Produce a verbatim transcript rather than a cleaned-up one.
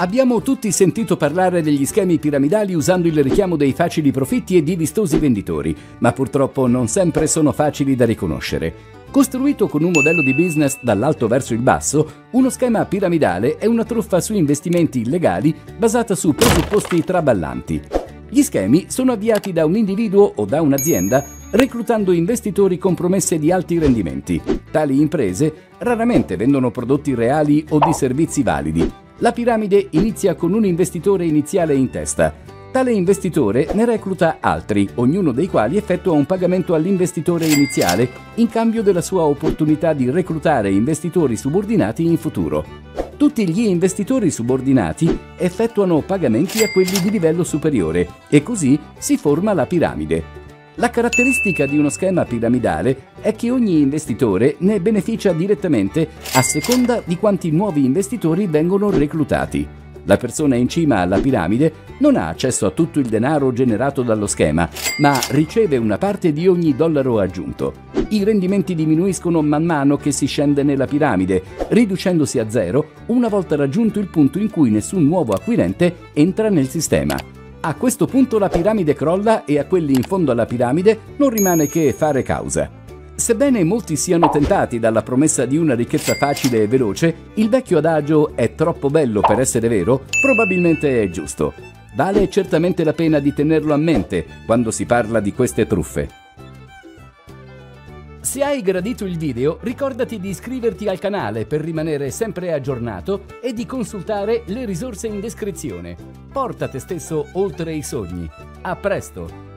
Abbiamo tutti sentito parlare degli schemi piramidali usando il richiamo dei facili profitti e di vistosi venditori, ma purtroppo non sempre sono facili da riconoscere. Costruito con un modello di business dall'alto verso il basso, uno schema piramidale è una truffa su investimenti illegali basata su presupposti traballanti. Gli schemi sono avviati da un individuo o da un'azienda reclutando investitori con promesse di alti rendimenti. Tali imprese raramente vendono prodotti reali o di servizi validi. La piramide inizia con un investitore iniziale in testa. Tale investitore ne recluta altri, ognuno dei quali effettua un pagamento all'investitore iniziale in cambio della sua opportunità di reclutare investitori subordinati in futuro. Tutti gli investitori subordinati effettuano pagamenti a quelli di livello superiore e così si forma la piramide. La caratteristica di uno schema piramidale è che ogni investitore ne beneficia direttamente a seconda di quanti nuovi investitori vengono reclutati. La persona in cima alla piramide non ha accesso a tutto il denaro generato dallo schema, ma riceve una parte di ogni dollaro aggiunto. I rendimenti diminuiscono man mano che si scende nella piramide, riducendosi a zero una volta raggiunto il punto in cui nessun nuovo acquirente entra nel sistema. A questo punto la piramide crolla e a quelli in fondo alla piramide non rimane che fare causa. Sebbene molti siano tentati dalla promessa di una ricchezza facile e veloce, il vecchio adagio "è troppo bello per essere vero" probabilmente è giusto. Vale certamente la pena di tenerlo a mente quando si parla di queste truffe. Se hai gradito il video, ricordati di iscriverti al canale per rimanere sempre aggiornato e di consultare le risorse in descrizione. Porta te stesso oltre i sogni. A presto!